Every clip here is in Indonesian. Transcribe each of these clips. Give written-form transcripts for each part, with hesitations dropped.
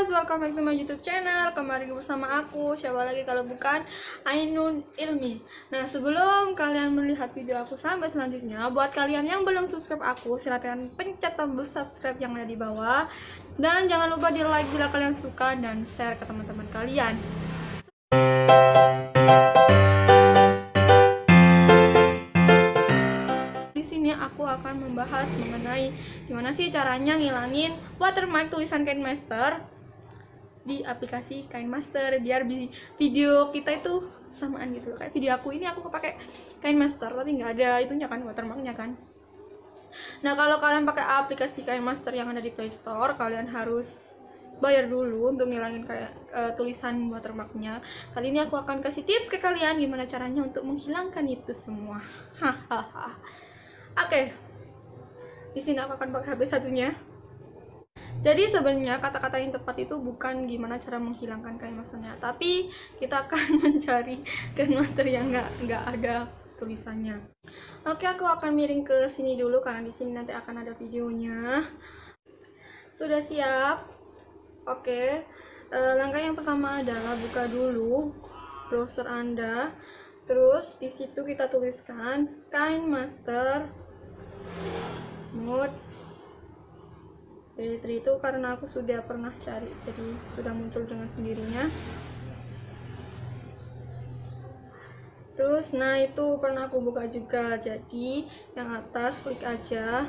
guys, welcome back to my YouTube channel. Kembali bersama aku, siapa lagi kalau bukan Ainun Ilmi. Nah, sebelum kalian melihat video aku sampai selanjutnya, buat kalian yang belum subscribe aku, silahkan pencet tombol subscribe yang ada di bawah. Dan jangan lupa di like bila kalian suka dan share ke teman-teman kalian. Aku akan membahas mengenai gimana sih caranya ngilangin watermark tulisan KineMaster di aplikasi KineMaster biar video kita itu samaan gitu. Kayak video aku ini aku pakai KineMaster tapi nggak ada itunya kan, watermarknya kan. Nah, kalau kalian pakai aplikasi KineMaster yang ada di Play Store, kalian harus bayar dulu untuk ngilangin kayak tulisan watermarknya. Kali ini aku akan kasih tips ke kalian gimana caranya untuk menghilangkan itu semua. Hahaha. Oke, di sini aku akan pakai HP satunya. Jadi sebenarnya kata-kata yang tepat itu bukan gimana cara menghilangkan KineMasternya, tapi kita akan mencari KineMaster yang nggak ada tulisannya. Oke, aku akan miring ke sini dulu karena di sini nanti akan ada videonya. Sudah siap? Oke, langkah yang pertama adalah buka dulu browser Anda. Terus di situ kita tuliskan KineMaster mode P3 itu karena aku sudah pernah cari, jadi sudah muncul dengan sendirinya. Terus nah itu pernah aku buka juga, jadi yang atas klik aja.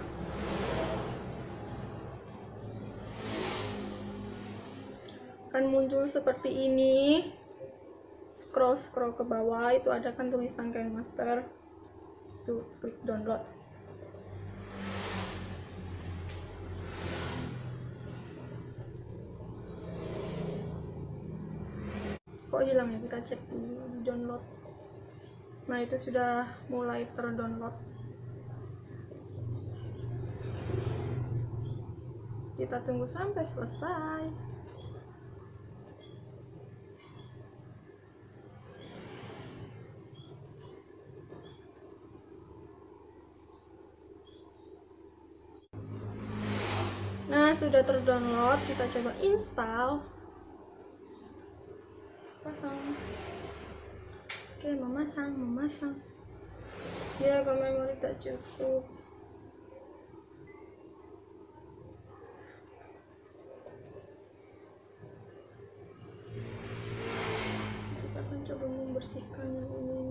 Akan muncul seperti ini. Scroll ke bawah itu ada kan tulisan KineMaster. Tuh, klik download. Kok hilang ya, kita cek dulu download. Nah, itu sudah mulai terdownload. Kita tunggu sampai selesai. Nah, sudah terdownload, kita coba install. Pasang. Oke, memasang. Ya, kalau memori tak cukup. Kita akan coba membersihkan yang ini.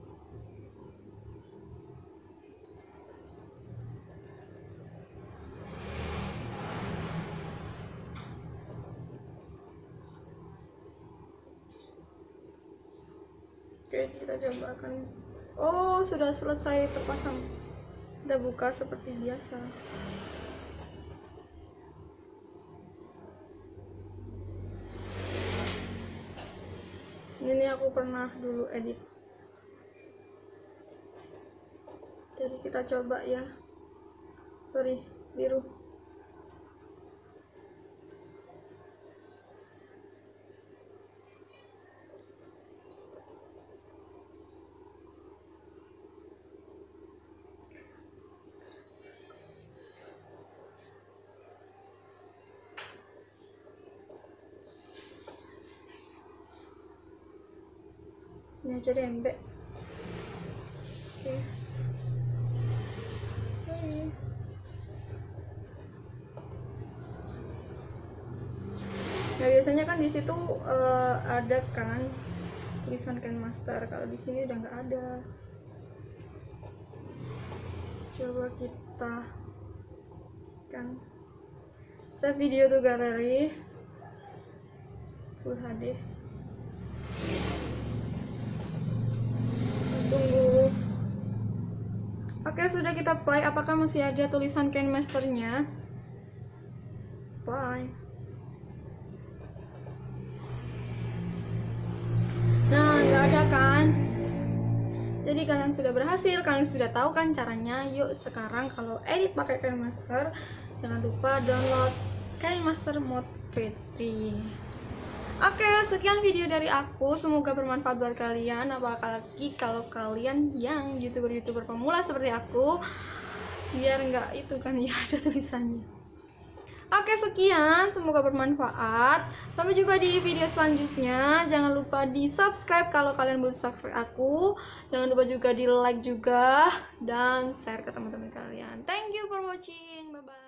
Oke, kita coba akan. Oh, sudah selesai terpasang. Kita buka seperti biasa. Ini aku pernah dulu edit. Jadi kita coba ya. Sorry, biru. Ini aja deh embek. Oke. Nah, biasanya kan di situ ada kan tulisan KineMaster. Kalau di sini udah nggak ada. Coba kita kan save video to gallery Full HD. Tunggu. Oke, sudah kita play. Apakah masih ada tulisan KineMasternya? Play. Nah, nggak ada kan? Jadi kalian sudah berhasil, kalian sudah tahu kan caranya. Yuk sekarang kalau edit pakai KineMaster, jangan lupa download KineMaster Mode P3. Oke, sekian video dari aku. Semoga bermanfaat buat kalian. Apalagi kalau kalian yang youtuber pemula seperti aku, biar nggak itu kan ya ada tulisannya. Oke, sekian, semoga bermanfaat. Sampai jumpa di video selanjutnya. Jangan lupa di subscribe kalau kalian belum subscribe aku. Jangan lupa juga di like juga dan share ke teman-teman kalian. Thank you for watching. Bye bye.